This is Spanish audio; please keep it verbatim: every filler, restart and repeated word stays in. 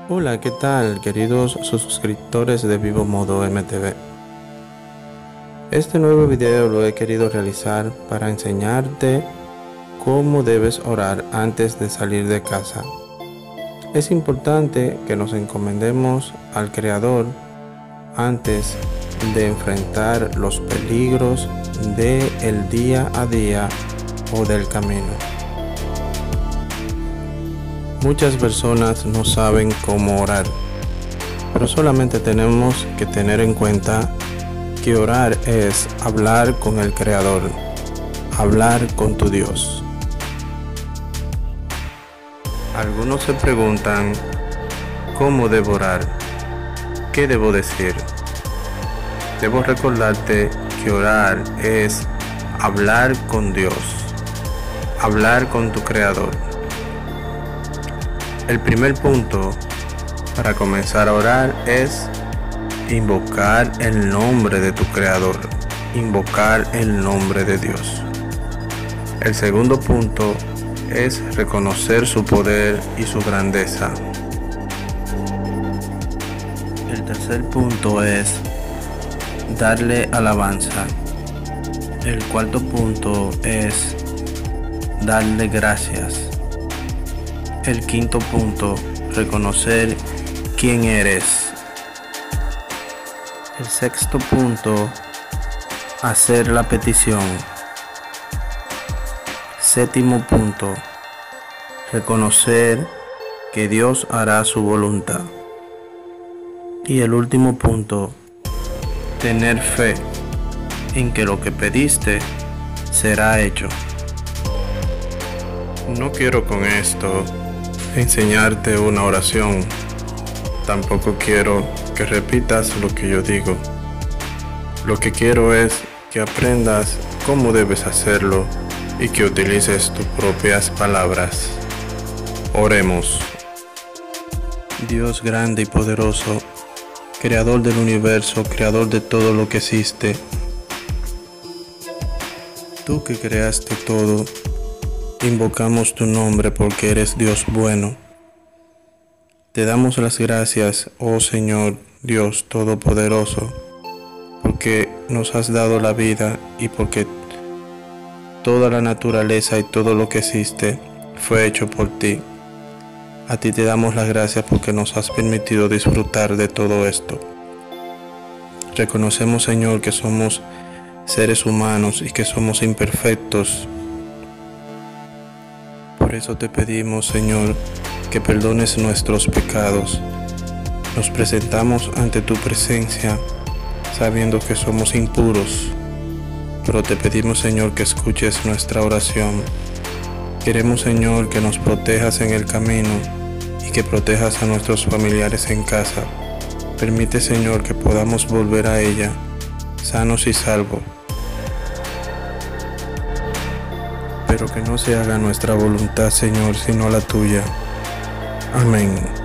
Hola, ¿qué tal, queridos suscriptores de Vivo Modo M T V? Este nuevo video lo he querido realizar para enseñarte cómo debes orar antes de salir de casa. Es importante que nos encomendemos al Creador antes de enfrentar los peligros del día a día o del camino. Muchas personas no saben cómo orar, pero solamente tenemos que tener en cuenta que orar es hablar con el Creador, hablar con tu Dios. Algunos se preguntan, ¿cómo debo orar? ¿Qué debo decir? Debo recordarte que orar es hablar con Dios, hablar con tu Creador. El primer punto para comenzar a orar es invocar el nombre de tu Creador, invocar el nombre de Dios. El segundo punto es reconocer su poder y su grandeza. El tercer punto es darle alabanza. El cuarto punto es darle gracias. El quinto punto, reconocer quién eres. El sexto punto, hacer la petición. Séptimo punto, reconocer que Dios hará su voluntad. Y el último punto, tener fe en que lo que pediste será hecho. No quiero con esto enseñarte una oración, tampoco quiero que repitas lo que yo digo. Lo que quiero es que aprendas cómo debes hacerlo y que utilices tus propias palabras. Oremos. Dios grande y poderoso, creador del universo, creador de todo lo que existe, tú que creaste todo, invocamos tu nombre porque eres Dios bueno. Te damos las gracias, oh Señor Dios Todopoderoso, porque nos has dado la vida y porque toda la naturaleza y todo lo que existe fue hecho por ti. A ti te damos las gracias porque nos has permitido disfrutar de todo esto. Reconocemos, Señor, que somos seres humanos y que somos imperfectos. Por eso te pedimos, Señor, que perdones nuestros pecados. Nos presentamos ante tu presencia sabiendo que somos impuros, pero te pedimos, Señor, que escuches nuestra oración. Queremos, Señor, que nos protejas en el camino y que protejas a nuestros familiares en casa. Permite, Señor, que podamos volver a ella sanos y salvos. Pero que no se haga nuestra voluntad, Señor, sino la tuya. Amén.